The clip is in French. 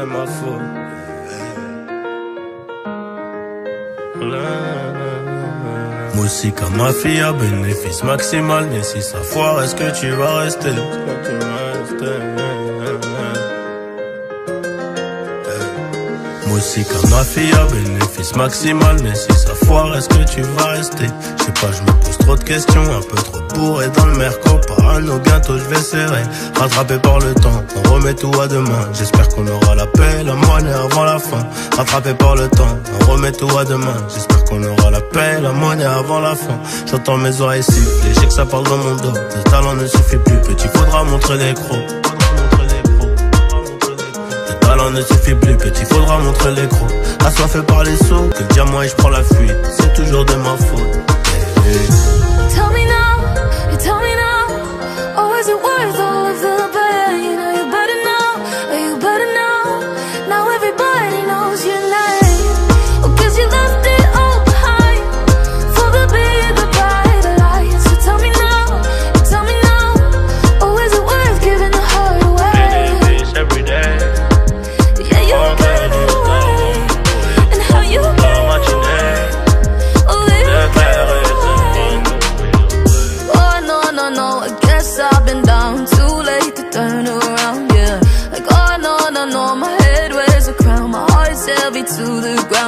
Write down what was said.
c'est ma faute. Moi aussi comme ma fille à bénéfice maximal. Mais si ça foire, est-ce que tu vas rester? Moi aussi comme ma fille à bénéfice maximal. Mais si ça foire, est-ce que tu vas rester? Je sais pas, je me pose trop de questions. Un peu trop bourré dans le merco. Parano, bientôt je vais serrer. Rattrapé par le temps, on remet tout à demain. J'espère qu'on aura la paix, la monnaie avant la fin. Rattrapé par le temps, on remet tout à demain. J'espère qu'on aura la paix, la monnaie avant la fin. J'entends mes oreilles siffler, je sais que ça parle dans mon dos. Le talent ne suffit plus, petit, faudra montrer les crocs. Le talent ne suffit plus, petit, faudra montrer les crocs. Assoiffé par les sauts, que le diamant et je prends la fuite. C'est toujours de ma faute. Tell me now, you tell me now. Or is it worth all of the pain? Are you better now? Are you better now? Now everybody knows your name. Oh, 'cause you left it all behind for the bigger, brighter light. So tell me now, you tell me now. Or is it worth giving the heart away? Every day. Yeah, you gave it away. And how you gave it away. Oh, you gave it away. Oh, no, no, no, I guess I've been down too late to turn around, yeah. Like, oh, no, no, no, my head wears a crown. My heart's heavy to the ground.